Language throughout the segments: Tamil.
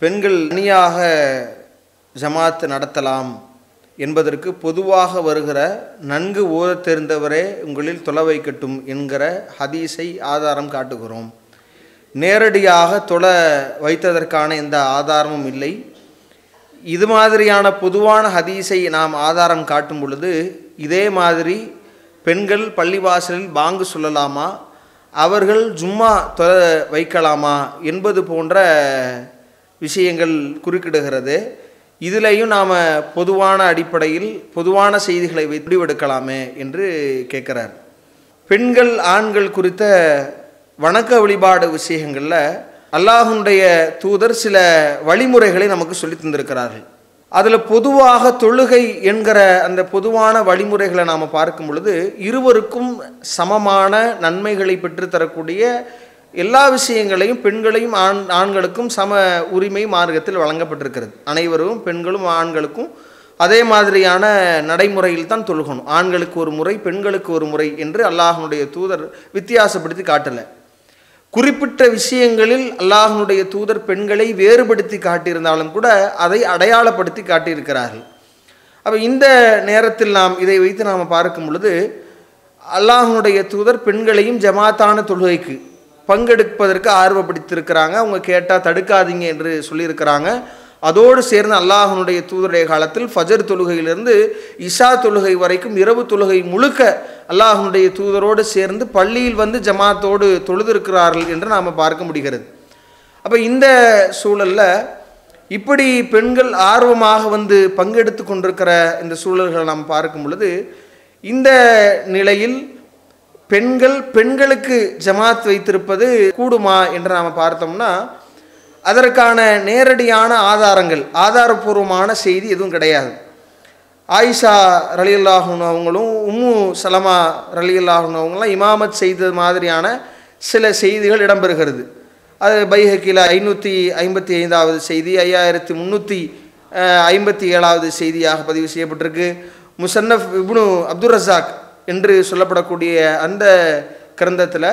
பெண்கள் தனியாக ஜமாத் நடத்தலாம் என்பதற்கு பொதுவாக வருகிற நன்கு ஓதத் தெரிந்தவரே உங்களில் தொலை வைக்கட்டும் என்கிற ஹதீஸை ஆதாரம் காட்டுகிறோம். நேரடியாக தொலை வைத்ததற்கான எந்த ஆதாரமும் இல்லை. இது மாதிரியான பொதுவான ஹதீஸை நாம் ஆதாரம் காட்டும் பொழுது இதே மாதிரி பெண்கள் பள்ளிவாசலில் பாங்கு சொல்லலாமா, அவர்கள் ஜும்மா தொலை வைக்கலாமா என்பது போன்ற விஷயங்கள் குறுக்கிடுகிறது. இதிலையும் நாம் பொதுவான அடிப்படையில் பொதுவான செய்திகளை முடிவெடுக்கலாமே என்று கேட்குறார். பெண்கள் ஆண்கள் குறித்த வணக்க வழிபாடு விஷயங்களில் அல்லாஹ்வுடைய தூதர் சில வழிமுறைகளை நமக்கு சொல்லி தந்திருக்கிறார்கள். அதில் பொதுவாக தொழுகை என்கிற அந்த பொதுவான வழிமுறைகளை நாம் பார்க்கும் பொழுது இருவருக்கும் சமமான நன்மைகளை பெற்றுத்தரக்கூடிய எல்லா விஷயங்களையும் பெண்களையும் ஆண்களுக்கும் சம உரிமை மார்க்கத்தில் வழங்கப்பட்டிருக்கிறது. அனைவரும் பெண்களும் ஆண்களுக்கும் அதே மாதிரியான நடைமுறையில் தான் தொழுகணும். ஆண்களுக்கு ஒரு முறை, பெண்களுக்கு ஒரு முறை என்று அல்லாஹ்வுடைய தூதர் வித்தியாசப்படுத்தி காட்டலை. குறிப்பிட்ட விஷயங்களில் அல்லாஹ்வுடைய தூதர் பெண்களை வேறுபடுத்தி காட்டியிருந்தாலும் கூட அதை அடையாளப்படுத்தி காட்டியிருக்கிறார்கள். அப்போ இந்த நேரத்தில் நாம் இதை வைத்து நாம் பார்க்கும் பொழுது அல்லாஹ்வுடைய தூதர் பெண்களையும் ஜமாத்தான தொழுகைக்கு பங்கெடுப்பதற்கு ஆர்வப்படுத்தியிருக்கிறாங்க. அவங்க கேட்டால் தடுக்காதீங்க என்று சொல்லியிருக்கிறாங்க. அதோடு சேர்ந்து அல்லாஹ்வுடைய தூதருடைய காலத்தில் ஃபஜர் தொழுகையிலிருந்து இஷா தொழுகை வரைக்கும் இரவு தொழுகை முழுக்க அல்லாஹ்வுடைய தூதரோடு சேர்ந்து பள்ளியில் வந்து ஜமாத்தோடு தொழுதிருக்கிறார்கள் என்று நாம் பார்க்க முடிகிறது. அப்போ இந்த சூழலில் இப்படி பெண்கள் ஆர்வமாக வந்து பங்கெடுத்து கொண்டிருக்கிற இந்த சூழல்களை நாம் பார்க்கும் பொழுது இந்த நிலையில் பெண்களுக்கு ஜமாத் வைத்திருப்பது கூடுமா என்று நாம் பார்த்தோம்னா அதற்கான நேரடியான ஆதாரங்கள், ஆதாரபூர்வமான செய்தி எதுவும் கிடையாது. ஆயிஷா ரலியல்லாஹு அன்ஹா அவங்களும் உம்மு சலமா ரலியல்லாஹு அன்ஹா அவங்களாம் இமாமத் செய்தது மாதிரியான சில செய்திகள் இடம்பெறுகிறது. அது பைஹக்கியில் 555வது செய்தி, 5357வது செய்தியாக பதிவு செய்யப்பட்டிருக்கு. முசன்னஃப் இப்னு அப்துர் ரஸாக் என்று சொல்லப்படக்கூடிய அந்த கிரந்தத்தில்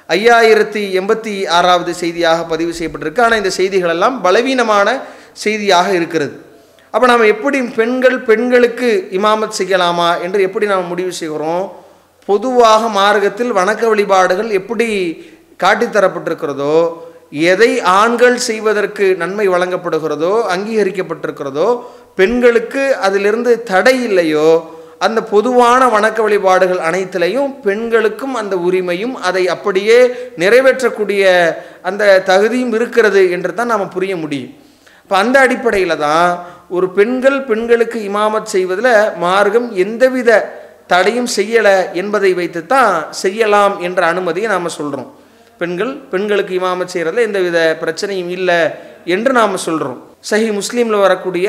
5086வது செய்தியாக பதிவு செய்யப்பட்டிருக்கு. ஆனால் இந்த செய்திகளெல்லாம் பலவீனமான செய்தியாக இருக்கிறது. அப்போ நாம் எப்படி பெண்களுக்கு இமாமத் செய்யலாமா என்று எப்படி நாம் முடிவு செய்கிறோம்? பொதுவாக மார்க்கத்தில் வணக்க வழிபாடுகள் எப்படி காட்டித்தரப்பட்டிருக்கிறதோ, எதை ஆண்கள் செய்வதற்கு நன்மை வழங்கப்படுகிறதோ அங்கீகரிக்கப்பட்டிருக்கிறதோ, பெண்களுக்கு அதிலிருந்து தடை இல்லையோ, அந்த பொதுவான வணக்க வழிபாடுகள் அனைத்திலையும் பெண்களுக்கும் அந்த உரிமையும் அதை அப்படியே நிறைவேற்றக்கூடிய அந்த தகுதியும் இருக்கிறது என்று தான் நாம் புரிய முடியும். இப்போ அந்த அடிப்படையில் தான் ஒரு பெண்களுக்கு இமாமத் செய்வதில் மார்க்கம் எந்தவித தடையும் செய்யலை என்பதை வைத்து தான் செய்யலாம் என்ற அனுமதியை நாம் சொல்கிறோம். பெண்களுக்கு இமாமத் செய்கிறதுல எந்தவித பிரச்சனையும் இல்லை என்று நாம் சொல்கிறோம். சஹி முஸ்லீமில் வரக்கூடிய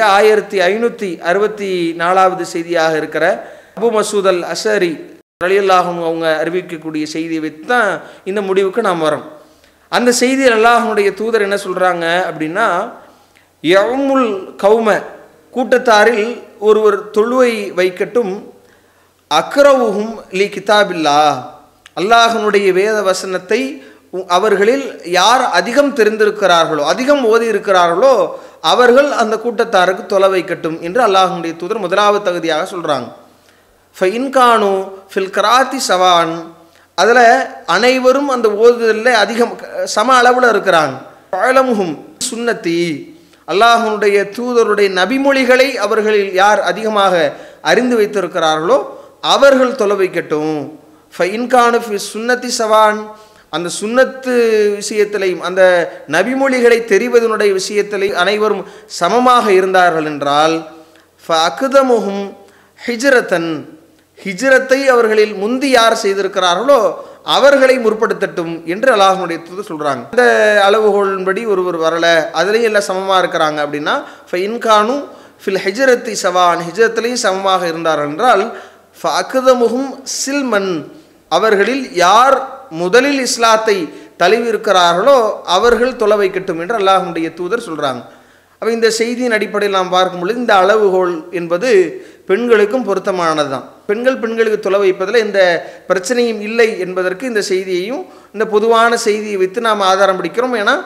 1564வது செய்தியாக இருக்கிற அபு மசூத் அல் அஷரி ரலியல்லாஹு அன்ஹு அவங்க அறிவிக்கக்கூடிய செய்தியை வைத்து தான் இந்த முடிவுக்கு நாம் வரோம். அந்த செய்தியில் அல்லாஹ்வுடைய தூதர் என்ன சொல்கிறாங்க அப்படின்னா, யவுமுல் கௌம கூட்டத்தாரில் ஒருவர் தொழுவை வைக்கட்டும், அக்ரவுஹும் லி கிதாபில்லா அல்லாஹ்வுடைய வேத வசனத்தை அவர்களில் யார் அதிகம் தெரிந்திருக்கிறார்களோ, அதிகம் ஓதி இருக்கிறார்களோ அவர்கள் அந்த கூட்டத்தாருக்கு தொலை வைக்கட்டும் என்று அல்லாஹ்வுடைய தூதர் முதலாவது தகுதியாக சொல்கிறாங்க. ஃபைன்கானு ஃபில் கராத்தி சவான், அதில் அனைவரும் அந்த ஓதுதலில் அதிகம் சம அளவில் இருக்கிறாங்க. பழமுகும் சுன்னத்தி அல்லாஹ்வுடைய தூதருடைய நபிமொழிகளை அவர்களில் யார் அதிகமாக அறிந்து வைத்திருக்கிறார்களோ அவர்கள் தொலை வைக்கட்டும். ஃபைன்கானு ஃபி சுன்னத்தி சவான், அந்த சுன்னத்து விஷயத்திலையும் அந்த நபிமொழிகளை தெரிவதனுடைய விஷயத்திலையும் அனைவரும் சமமாக இருந்தார்கள் என்றால் ஃபஅக்தமுஹும் ஹிஜ்ரத்தன், ஹிஜ்ரத்தை அவர்களில் முந்தி யார் செய்திருக்கிறார்களோ அவர்களை முற்படுத்தட்டும் என்று அல்லாஹ்வுடைய தூதர் சொல்கிறாங்க. இந்த அளவுகோலின்படி ஒருவர் வரலை, அதுலேயும் எல்லாம் சமமாக இருக்கிறாங்க அப்படின்னா ஃபைன்கானு ஃபில் ஹிஜ்ரத்தி சவான், ஹிஜ்ரத்திலையும் சமமாக இருந்தார்கள் என்றால் ஃபஅக்தமுஹும் சில்மன், அவர்களில் யார் முதலில் இஸ்லாத்தை தழுவியிருக்கிறார்களோ அவர்கள் தொலை வைக்கட்டும் என்று அல்லாஹ்வுடைய தூதர் சொல்கிறாங்க. அப்போ இந்த செய்தியின் அடிப்படையில் நாம் பார்க்கும் பொழுது இந்த அளவுகோல் என்பது பெண்களுக்கும் பொருத்தமானது தான். பெண்களுக்கு தொலை வைப்பதில் எந்த பிரச்சனையும் இல்லை என்பதற்கு இந்த செய்தியையும் இந்த பொதுவான செய்தியை வைத்து நாம் ஆதாரம் பிடிக்கிறோம். ஏன்னா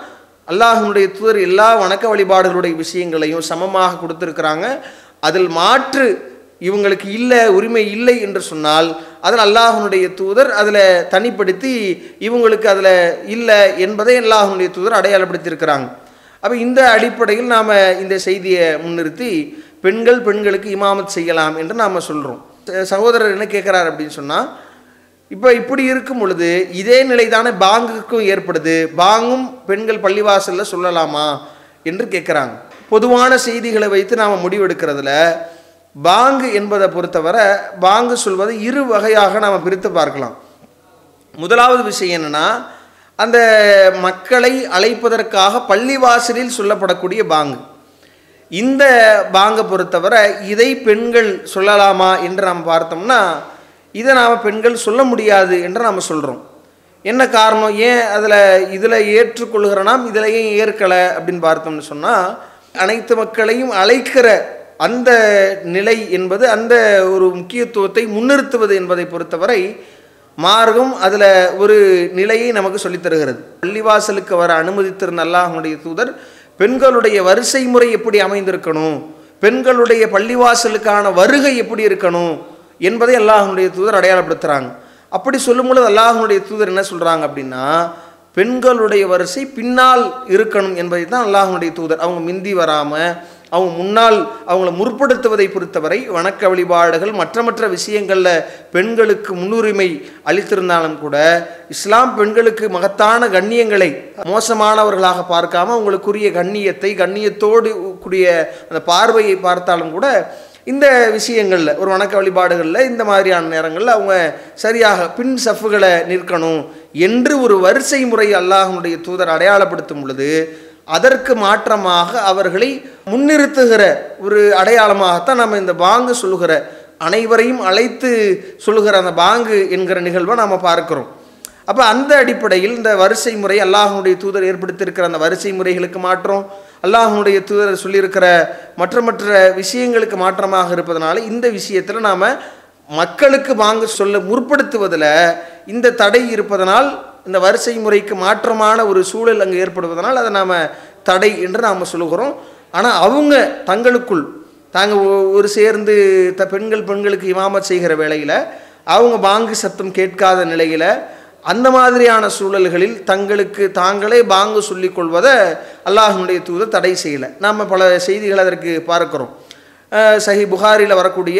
அல்லாஹ்வுடைய தூதர் எல்லா வணக்க வழிபாடுகளுடைய விஷயங்களையும் சமமாக கொடுத்துருக்கிறாங்க. அதில் மாற்று இவங்களுக்கு இல்லை, உரிமை இல்லை என்று சொன்னால் அதில் அல்லாஹ்வுடைய தூதர் அதில் தனிப்படுத்தி இவங்களுக்கு அதில் இல்லை என்பதை அல்லாஹ்வுடைய தூதர் அடையாளப்படுத்தியிருக்கிறாங்க. அப்போ இந்த அடிப்படையில் நாம் இந்த செய்தியை முன்னிறுத்தி பெண்களுக்கு இமாமத் செய்யலாம் என்று நாம் சொல்கிறோம். சகோதரர் என்ன கேட்குறார் அப்படின்னு சொன்னால், இப்போ இப்படி இருக்கும் பொழுது இதே நிலை தானே பாங்குக்கும் ஏற்படுது, பாங்கும் பெண்கள் பள்ளிவாசலில் சொல்லலாமா என்று கேட்குறாங்க. பொதுவான செய்திகளை வைத்து நாம் முடிவெடுக்கிறதுல பாங்கு என்பதை பொறுத்தவரை பாங்கு சொல்வதை இரு வகையாக நாம் பிரித்து பார்க்கலாம். முதலாவது விஷயம் என்னென்னா, அந்த மக்களை அழைப்பதற்காக பள்ளிவாசலில் சொல்லப்படக்கூடிய பாங்கு. இந்த பாங்கை பொறுத்தவரை இதை பெண்கள் சொல்லலாமா என்று நாம் பார்த்தோம்னா, இதை நாம் பெண்கள் சொல்ல முடியாது என்று நாம் சொல்கிறோம். என்ன காரணம், ஏன் இதில் ஏற்றுக்கொள்கிறோம், இதில் ஏன் ஏற்கலை அப்படின்னு பார்த்தோம்னு சொன்னால், அனைத்து மக்களையும் அழைக்கிற அந்த நிலை என்பது, அந்த ஒரு முக்கியத்துவத்தை முன்னிறுத்துவது என்பதை பொறுத்தவரை மார்க்கம் அதில் ஒரு நிலையை நமக்கு சொல்லித்தருகிறது. பள்ளிவாசலுக்கு வர அனுமதித்திருந்த அல்லாஹ்வுடைய தூதர் பெண்களுடைய வரிசை முறை எப்படி அமைந்திருக்கணும், பெண்களுடைய பள்ளிவாசலுக்கான வருகை எப்படி இருக்கணும் என்பதை அல்லாஹ்வுடைய தூதர் அடையாளப்படுத்துகிறாங்க. அப்படி சொல்லும் பொழுது அல்லாஹ்வுடைய தூதர் என்ன சொல்கிறாங்க அப்படின்னா, பெண்களுடைய வரிசை பின்னால் இருக்கணும் என்பதை தான் அல்லாஹ்வுடைய தூதர், அவங்க மிந்தி வராமல் அவங்க முன்னால் அவங்கள முற்படுத்துவதை பொறுத்தவரை வணக்க வழிபாடுகள் மற்ற விஷயங்களில் பெண்களுக்கு முன்னுரிமை அளித்திருந்தாலும் கூட இஸ்லாம் பெண்களுக்கு மகத்தான கண்ணியங்களை மோசமானவர்களாக பார்க்காம அவங்களுக்குரிய கண்ணியத்தோடு கூடிய அந்த பார்வையை பார்த்தாலும் கூட இந்த விஷயங்களில் ஒரு வணக்க வழிபாடுகளில் இந்த மாதிரியான நேரங்களில் அவங்க சரியாக பின் சஃப்புகளை நிற்கணும் என்று ஒரு வரிசை முறை அல்லாஹ்வுடைய தூதர் அடையாளப்படுத்தும் பொழுது அதற்கு மாற்றமாக அவர்களை முன்னிறுத்துகிற ஒரு அடையாளமாகத்தான் நம்ம இந்த பாங்கு சொல்லுகிற, அனைவரையும் அழைத்து சொல்லுகிற அந்த பாங்கு என்கிற நிகழ்வை நாம் பார்க்கிறோம். அப்போ அந்த அடிப்படையில் இந்த வரிசை முறை அல்லாஹ்வுடைய தூதர் ஏற்படுத்தியிருக்கிற அந்த வரிசை முறைகளுக்கு மாற்றம், அல்லாஹ்வுடைய தூதர் சொல்லியிருக்கிற மற்ற விஷயங்களுக்கு மாற்றமாக இருப்பதனால இந்த விஷயத்தில் நாம் மக்களுக்கு பாங்கு சொல்ல முற்படுத்துவதில் இந்த தடை இருப்பதனால், இந்த வரிசை முறைக்கு மாற்றமான ஒரு சூழல் அங்கே ஏற்படுவதனால் அதை நாம் தடை என்று நாம் சொல்லுகிறோம். ஆனால் அவங்க தங்களுக்குள் ஒரு சேர்ந்து பெண்களுக்கு இமாமத் செய்கிற வேளையில் அவங்க பாங்கு சத்தம் கேட்காத நிலையில் அந்த மாதிரியான சூழல்களில் தாங்களே பாங்கு சொல்லிக் கொள்வதை அல்லாஹ்வுடைய தூதர் தடை செய்யலை. நாம் பல செய்திகள் அதற்கு பார்க்கிறோம். சஹி புகாரியில் வரக்கூடிய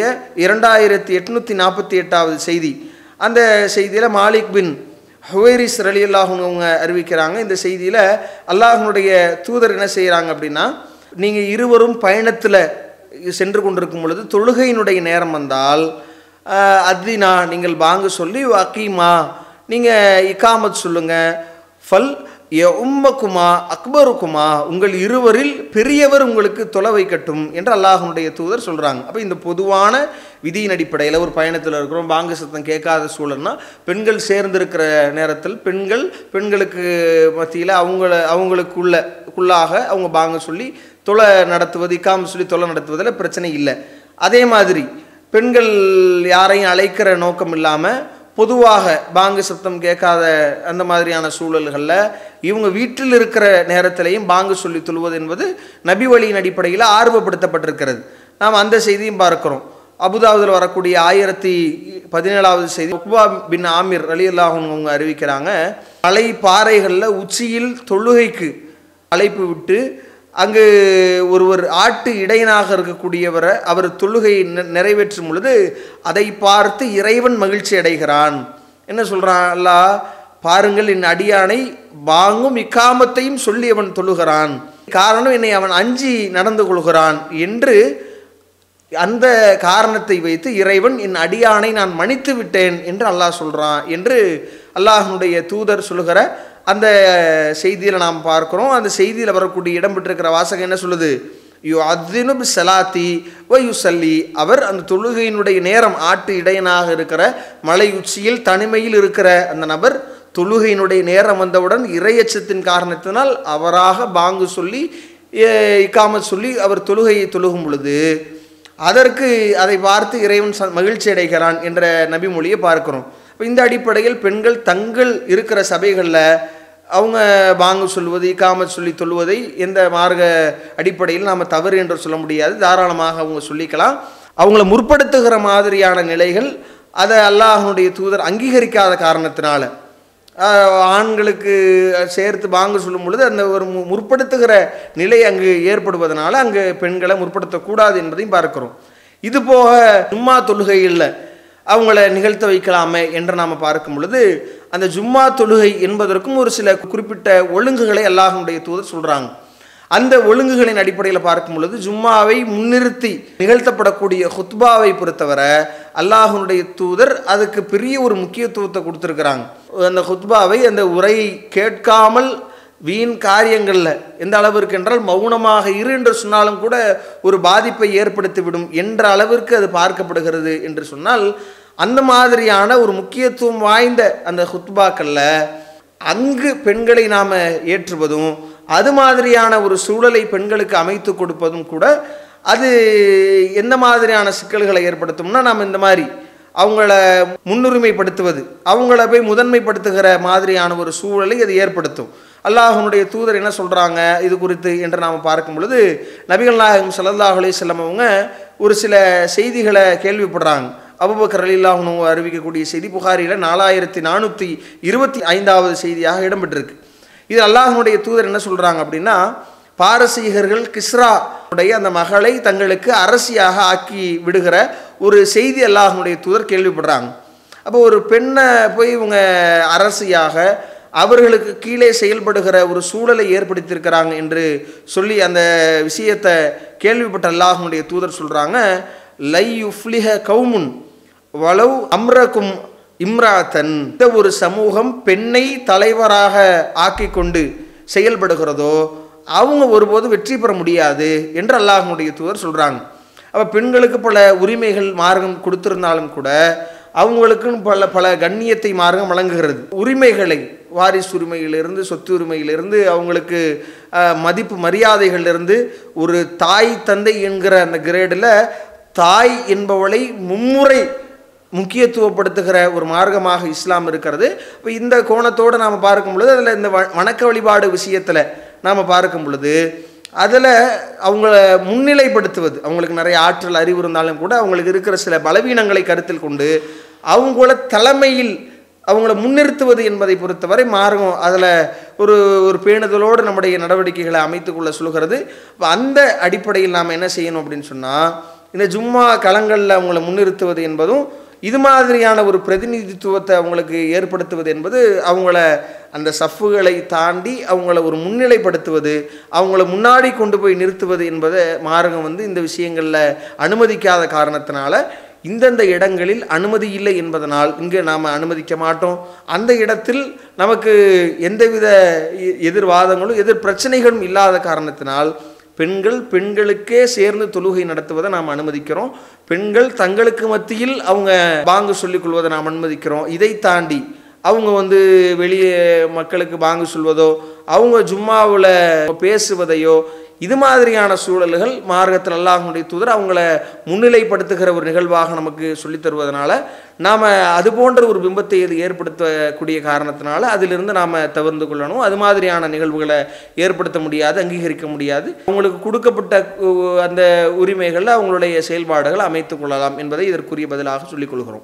2848வது செய்தி, அந்த செய்தியில் மாலிக் பின் ஹுவைரிஸ் ரலியல்லாஹு அன்ஹு அவங்க அறிவிக்கிறாங்க. இந்த செய்தியில் அல்லாஹ்வுடைய தூதர் என்ன செய்கிறாங்க அப்படின்னா, நீங்கள் இருவரும் பயணத்தில் சென்று கொண்டிருக்கும் பொழுது தொழுகையினுடைய நேரம் வந்தால் அத்வினா நீங்கள் பாங்கு சொல்லி, அக்கீமா நீங்கள் இக்காமத் சொல்லுங்கள், ஃபல் உம்மக்குமா அக்பருக்குமா உங்கள் இருவரில் பெரியவர் உங்களுக்கு தொலை வைக்கட்டும் என்று அல்லாஹ்வுடைய தூதர் சொல்கிறாங்க. அப்போ இந்த பொதுவான விதியின் அடிப்படையில் ஒரு பயணத்தில் இருக்கிறோம், பாங்கு சத்தம் கேட்காத சூழல்னா பெண்கள் சேர்ந்திருக்கிற நேரத்தில் பெண்களுக்கு மத்தியில் அவங்களுக்குள்ளாக அவங்க பாங்கு சொல்லி தொலை நடத்துவது, இக்காம சொல்லி தொலை நடத்துவதில் பிரச்சனை இல்லை. அதே மாதிரி பெண்கள் யாரையும் அழைக்கிற நோக்கம் இல்லாமல் பொதுவாக பாங்கு சத்தம் கேட்காத அந்த மாதிரியான சூழல்களில் இவங்க வீட்டில் இருக்கிற நேரத்திலையும் பாங்கு சொல்லி தொழுவது என்பது நபி வழியின் அடிப்படையில் ஆர்வப்படுத்தப்பட்டிருக்கிறது. நாம் அந்த செய்தியும் பார்க்கிறோம். அபுதாவுதில் வரக்கூடிய 1017வது செய்தி, உக்பா பின் ஆமிர் ரலியல்லாஹு அன்ஹு அவங்க அறிவிக்கிறாங்க, மலை பாறைகளில் உச்சியில் தொழுகைக்கு அழைப்பு விட்டு அங்கு ஒருவர் ஆட்டு இடையனாக இருக்கக்கூடியவரை அவர் தொழுகையை நிறைவேற்றும் பொழுது அதை பார்த்து இறைவன் மகிழ்ச்சி அடைகிறான். என்ன சொல்கிறான் அல்லாஹ், பாருங்கள் என் அடியானை பாங்கும் இக்காமத்தையும் சொல்லி அவன் தொழுகிறான், காரணம் என்னை அவன் அஞ்சி நடந்து கொள்கிறான் என்று அந்த காரணத்தை வைத்து இறைவன் என் அடியானை நான் மன்னித்து விட்டேன் என்று அல்லாஹ் சொல்கிறான் என்று அல்லாஹ்வுடைய தூதர் சொல்லுகிற அந்த செய்தியில் நாம் பார்க்கிறோம். அந்த செய்தியில் வரக்கூடிய இடம் பெற்றிருக்கிற வாசகம் என்ன சொல்லுது, யுஅத்தினு பிஸ்ஸலாத்தி வ யுஸல்லி, அவர் அந்த தொழுகையினுடைய நேரம் ஆட்டு இடையனாக இருக்கிற மலை உச்சியில் தனிமையில் இருக்கிற அந்த நபர் தொழுகையினுடைய நேரம் வந்தவுடன் இறையச்சத்தின் காரணத்தினால் அவராக பாங்கு சொல்லி இக்காமத் சொல்லி அவர் தொழுகையை தொழுகும் பொழுது அதை பார்த்து இறைவன் மகிழ்ச்சி அடைகிறான் என்ற நபி மொழியை பார்க்கிறோம். இப்போ இந்த அடிப்படையில் பெண்கள் தங்கள் இருக்கிற சபைகளில் அவங்க பாங்கு சொல்லுவது, இகாமத் சொல்லி தொழுவதை எந்த மார்க்க அடிப்படையில் நாம் தவறு என்று சொல்ல முடியாது. தாராளமாக அவங்க சொல்லிக்கலாம். அவங்கள முற்படுத்துகிற மாதிரியான நிலைகள் அதை அல்லாஹ்வுடைய தூதர் அங்கீகரிக்காத காரணத்தினால, ஆண்களுக்கு சேர்த்து பாங்கு சொல்லும் பொழுது அந்த ஒரு முற்படுத்துகிற நிலை அங்கு ஏற்படுவதனால அங்கு பெண்களை முற்படுத்தக்கூடாது என்பதையும் பார்க்கிறோம். இது போக ஜும்மா தொழுகையில் அவங்கள நிகழ்த்த வைக்கலாமே என்று நாம் பார்க்கும் பொழுது, அந்த ஜும்மா தொழுகை என்பதற்கும் ஒரு சில குறிப்பிட்ட ஒழுங்குகளை அல்லாஹ்வுடைய தூதர் சொல்கிறாங்க. அந்த ஒழுங்குகளின் அடிப்படையில் பார்க்கும் பொழுது ஜும்மாவை முன்னிறுத்தி நிகழ்த்தப்படக்கூடிய ஹுத்பாவை பொறுத்தவரை அல்லாஹ்வுடைய தூதர் அதுக்கு பெரிய ஒரு முக்கியத்துவத்தை கொடுத்துருக்குறாங்க. அந்த ஹுத்பாவை, அந்த உரையை கேட்காமல் வீண் காரியங்களில் எந்த அளவிற்கு என்றால் மௌனமாக இரு என்று சொன்னாலும் கூட ஒரு பாதிப்பை ஏற்படுத்திவிடும் என்ற அளவிற்கு அது பார்க்கப்படுகிறது என்று சொன்னால், அந்த மாதிரியான ஒரு முக்கியத்துவம் வாய்ந்த அந்த ஹுத்பாக்களில் அங்கு பெண்களை நாம் ஏற்றுவதும் அது மாதிரியான ஒரு சூழலை பெண்களுக்கு அமைத்து கொடுப்பதும் கூட அது எந்த மாதிரியான சிக்கல்களை ஏற்படுத்தும்னா, நாம் இந்த மாதிரி அவங்கள முன்னுரிமைப்படுத்துவது, அவங்கள போய் முதன்மைப்படுத்துகிற மாதிரியான ஒரு சூழலை அது ஏற்படுத்தும். அல்லாஹ்வுடைய தூதர் என்ன சொல்கிறாங்க இது குறித்து என்று நாம் பார்க்கும் பொழுது, நபிகள் நாயகம் ஸல்லல்லாஹு அலைஹி வஸல்லம் அவங்க ஒரு சில செய்திகளை கேள்விப்படுறாங்க. அபூபக்கர் ரலியல்லாஹு அன்ஹு அறிவிக்கக்கூடிய செய்தி புகாரியில் 4425வது செய்தியாக இடம்பெற்றிருக்கு. இது அல்லாஹ்வுடைய தூதர் என்ன சொல்கிறாங்க அப்படின்னா, பாரசீகர்கள் கிஸ்ரா உடைய அந்த மகளை தங்களுக்கு அரசியாக ஆக்கி விடுகிற ஒரு செய்தி அல்லாஹ்வுடைய தூதர் கேள்விப்படுறாங்க. அப்போ ஒரு பெண்ணை போய் இவங்க அரசியாக அவர்களுக்கு கீழே செயல்படுகிற ஒரு சூழலை ஏற்படுத்தியிருக்கிறாங்க என்று சொல்லி அந்த விஷயத்தை கேள்விப்பட்ட அல்லாஹ்வுடைய தூதர் சொல்கிறாங்க, லை யுஃப்லிஹ கௌமுன் வலவ் அம்ரக்கும் இம்ராத்தன். இந்த ஒரு சமூகம் பெண்ணை தலைவராக ஆக்கி கொண்டு செயல்படுகிறதோ அவங்க ஒருபோது வெற்றி பெற முடியாது என்று அல்லாஹ்வுடைய தூதர் சொல்கிறாங்க. அப்போ பெண்களுக்கு பல உரிமைகள் மார்க்கம் கொடுத்திருந்தாலும் கூட அவங்களுக்குன்னு பல கண்ணியத்தை மார்க்கம் வழங்குகிறது. உரிமைகளை, வாரிசு உரிமையிலிருந்து சொத்து உரிமையிலிருந்து அவங்களுக்கு மதிப்பு மரியாதைகளிலிருந்து ஒரு தாய் தந்தை என்கிற அந்த கிரேடில் தாய் என்பவளை மும்முறை முக்கியத்துவப்படுத்துகிற ஒரு மார்க்கமாக இஸ்லாம் இருக்கிறது. இப்போ இந்த கோணத்தோடு நாம் பார்க்கும் பொழுது அதில் இந்த வணக்க வழிபாடு விஷயத்தில் நாம் பார்க்கும் பொழுது அதில் அவங்கள முன்னிலைப்படுத்துவது, அவங்களுக்கு நிறைய ஆற்றல் அறிவு இருந்தாலும் கூட அவங்களுக்கு இருக்கிற சில பலவீனங்களை கருத்தில் கொண்டு அவங்கள தலைமையில் அவங்கள முன்னிறுத்துவது என்பதை பொறுத்தவரை மார்க்கம் அதில் ஒரு பேணுதலோடு நம்முடைய நடவடிக்கைகளை அமைத்துக்கொள்ள சொல்கிறது. அந்த அடிப்படையில் நாம் என்ன செய்யணும் அப்படின்னு சொன்னால், இந்த ஜும்மா களங்களில் அவங்கள முன்னிறுத்துவது என்பதும் இது மாதிரியான ஒரு பிரதிநிதித்துவத்தை அவங்களுக்கு ஏற்படுத்துவது என்பது அவங்கள அந்த சஃப்புகளை தாண்டி அவங்கள ஒரு முன்னிலைப்படுத்துவது, அவங்கள முன்னாடி கொண்டு போய் நிறுத்துவது என்பதை மார்க்கம் இந்த விஷயங்களில் அனுமதிக்காத காரணத்தினால இந்தந்த இடங்களில் அனுமதி இல்லை என்பதனால் இங்கே நாம் அனுமதிக்க மாட்டோம். அந்த இடத்தில் நமக்கு எந்தவித எதிர்வாதங்களும் எதிர் பிரச்சனைகளும் இல்லாத காரணத்தினால் பெண்களுக்கே சேர்ந்து தொழுகை நடத்துவதை நாம் அனுமதிக்கிறோம். பெண்கள் தங்களுக்கு மத்தியில் அவங்க பாங்கு சொல்லிக் கொள்வதை நாம் அனுமதிக்கிறோம். இதை தாண்டி அவங்க வெளியே மக்களுக்கு பாங்கு சொல்வதோ அவங்க ஜும்மாவில் பேசுவதையோ இது மாதிரியான சூழல்கள் மார்க்கத்தில் அல்லாஹ்வுடைய தூதர் அவங்கள முன்னிலைப்படுத்துகிற ஒரு நிகழ்வாக நமக்கு சொல்லித் தருவதனால நாம் அது போன்ற ஒரு பிம்பத்தை இது ஏற்படுத்தக்கூடிய காரணத்தினால அதிலிருந்து நாம் தவிர்த்து கொள்ளணும். அது மாதிரியான நிகழ்வுகளை ஏற்படுத்த முடியாது, அங்கீகரிக்க முடியாது. அவங்களுக்கு கொடுக்கப்பட்ட அந்த உரிமைகளில் அவங்களுடைய செயல்பாடுகளை அமைத்துக் கொள்ளலாம் என்பதை இதற்குரிய பதிலாக சொல்லிக் கொள்கிறோம்.